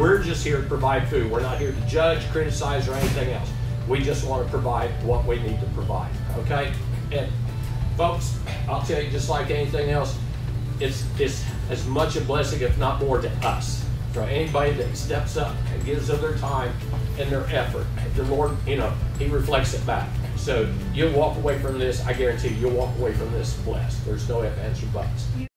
we're just here to provide food. We're not here to judge, criticize, or anything else. We just want to provide what we need to provide, okay? And folks, I'll tell you, just like anything else, it's as much a blessing, if not more, to us. For anybody that steps up and gives of their time and their effort, the Lord, you know, He reflects it back. So you'll walk away from this, I guarantee you'll walk away from this blessed. There's no ifs, ands, or buts.